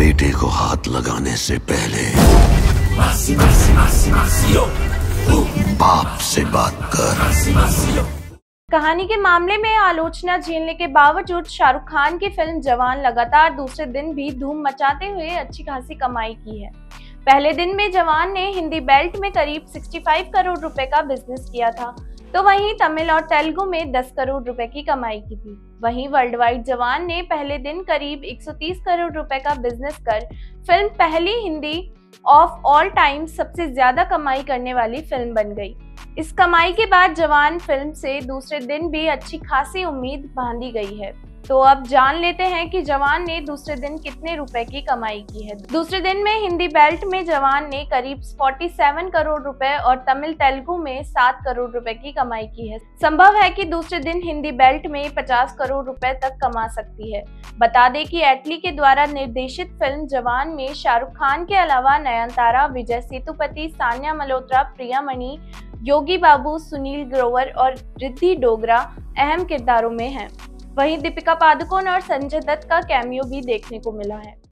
बेटे को हाथ लगाने से पहले बाप से बात कर। कहानी के मामले में आलोचना झेलने के बावजूद शाहरुख खान की फिल्म जवान लगातार दूसरे दिन भी धूम मचाते हुए अच्छी खासी कमाई की है। पहले दिन में जवान ने हिंदी बेल्ट में करीब 65 करोड़ रुपए का बिजनेस किया था, तो वहीं तमिल और तेलुगु में 10 करोड़ रुपए की कमाई की थी। वहीं वर्ल्ड वाइड जवान ने पहले दिन करीब 130 करोड़ रुपए का बिजनेस कर फिल्म पहली हिंदी ऑफ ऑल टाइम सबसे ज्यादा कमाई करने वाली फिल्म बन गई। इस कमाई के बाद जवान फिल्म से दूसरे दिन भी अच्छी खासी उम्मीद बांधी गई है। तो अब जान लेते हैं कि जवान ने दूसरे दिन कितने रुपए की कमाई की है। दूसरे दिन में हिंदी बेल्ट में जवान ने करीब 47 करोड़ रुपए और तमिल तेलुगु में 7 करोड़ रुपए की कमाई की है। संभव है कि दूसरे दिन हिंदी बेल्ट में 50 करोड़ रुपए तक कमा सकती है। बता दें कि एटली के द्वारा निर्देशित फिल्म जवान में शाहरुख खान के अलावा नयनतारा, विजय सेतुपति, सान्या मल्होत्रा, प्रिया मणि, योगी बाबू, सुनील ग्रोवर और रिद्धि डोगरा अहम किरदारों में हैं। वहीं दीपिका पादुकोण और संजय दत्त का कैमियो भी देखने को मिला है।